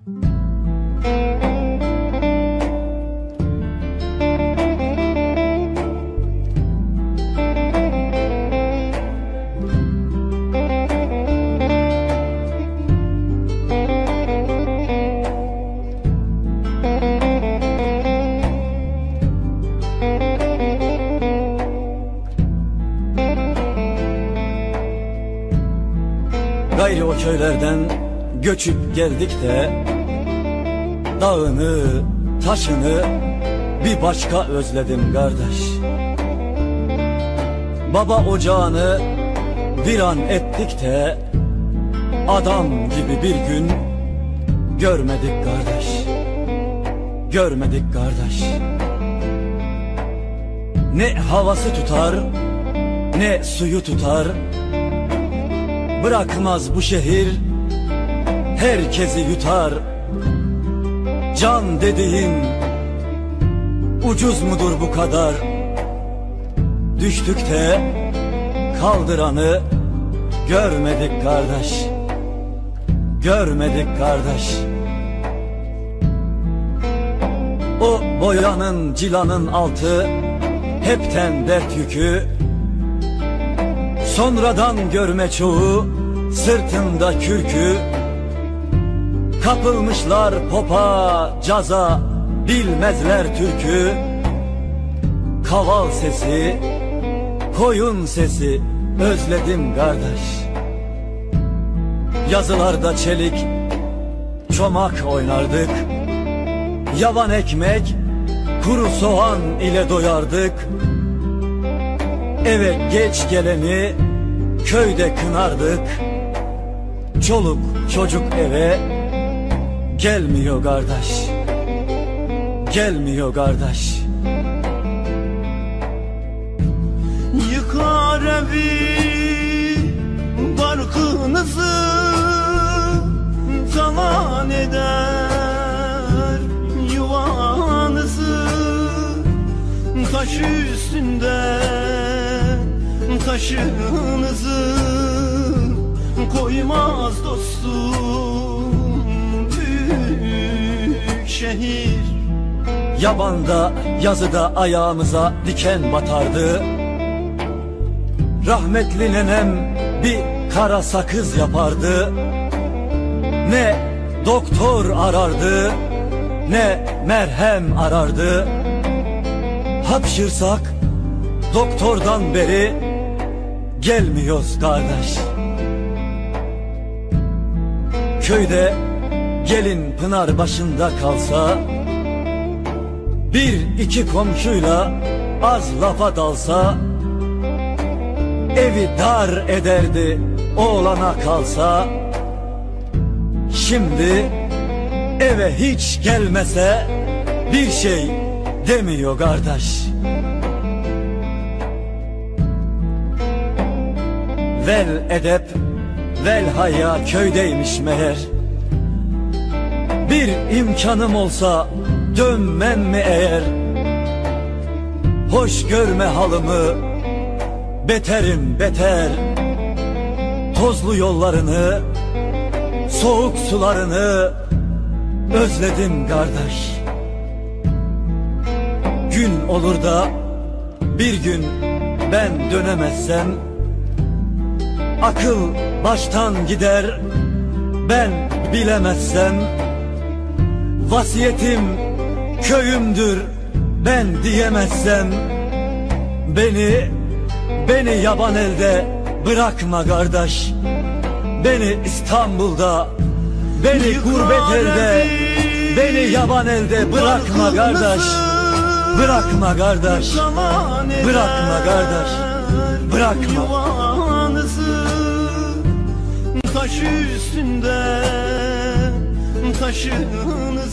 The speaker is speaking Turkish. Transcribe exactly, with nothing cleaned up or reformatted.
Gayrı o köylerden göçüp geldik de dağını, taşını bir başka özledim kardeş. Baba ocağını bir an ettik de adam gibi bir gün görmedik kardeş. Görmedik kardeş. Ne havası tutar, ne suyu tutar. Bırakmaz bu şehir, herkesi yutar. Can dediğin ucuz mudur bu kadar? Düştük de kaldıranı görmedik kardeş. Görmedik kardeş. O boyanın, cilanın altı hepten dert yükü. Sonradan görme çoğu sırtında kürkü. Kapılmışlar popa, caza, bilmezler türkü. Kaval sesi, koyun sesi özledim kardeş. Yazılarda çelik, çomak oynardık. Yavan ekmek, kuru soğan ile doyardık. Eve geç geleni köyde kınardık. Çoluk çocuk eve gelmiyor kardeş. Gelmiyor kardeş. Yıkar evi barkınızı, talan eder yuvanızı. Taş üstünde taşınızı koymaz dostum büyük şehir. Yabanda yazıda ayağımıza diken batardı. Rahmetli nenem bir kara sakız yapardı. Ne doktor arardı, ne merhem arardı. Hapşırsak doktordan beri gelmiyoruz kardeş. Köyde gelin pınar başında kalsa, bir iki komşuyla az lafa dalsa, evi dar ederdi oğlana kalsa. Şimdi eve hiç gelmese bir şey demiyor kardeş. Vel edep, vel haya köydeymiş meğer. Bir imkanım olsa dönmem mi eğer? Hoş görme halımı, beterim beter. Tozlu yollarını, soğuk sularını özledim kardeş. Gün olur da bir gün ben dönemezsem, akıl baştan gider ben bilemezsem. Vasiyetim köyümdür ben diyemezsem, Beni, beni yaban elde bırakma kardeş. Beni İstanbul'da, beni gurbet elde, beni yaban elde bırakma kardeş. Bırakma kardeş, bırakma kardeş, bırakma. Taş üstünde taşınız